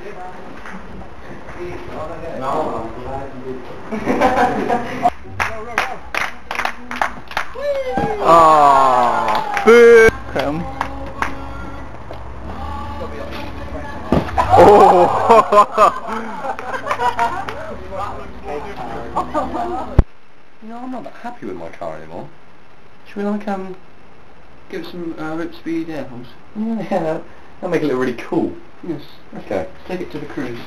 No, I'm glad you did. Ah, boo! Oh! You know, I'm not that happy with my car anymore. Should we give it some rip speed air holes? Yeah, that'll make it look really cool. Yes. Okay, let's take it to the cruise.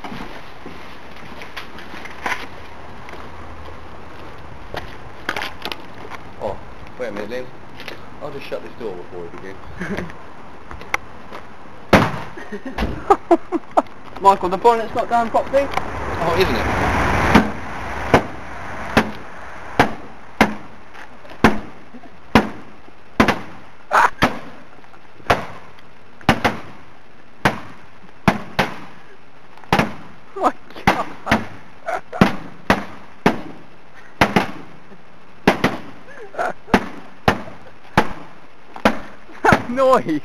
Oh, wait a minute, Liam. I'll just shut this door before we begin. Michael, the bonnet's not down properly? Oh, isn't it? Oh my God! That noise!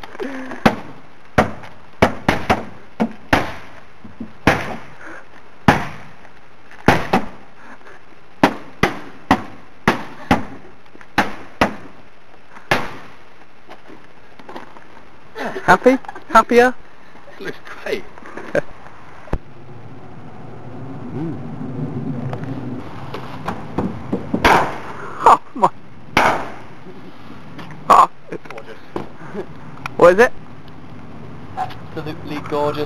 Happy? Happier? It looks great. Oh my! Oh. Gorgeous. What is it? Absolutely gorgeous.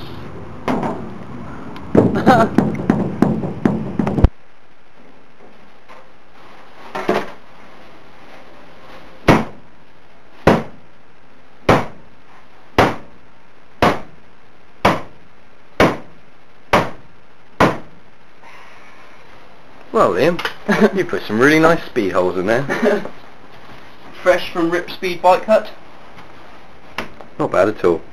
Well, Liam, you put some really nice speed holes in there. Fresh from Rip Speed Bike Hut. Not bad at all.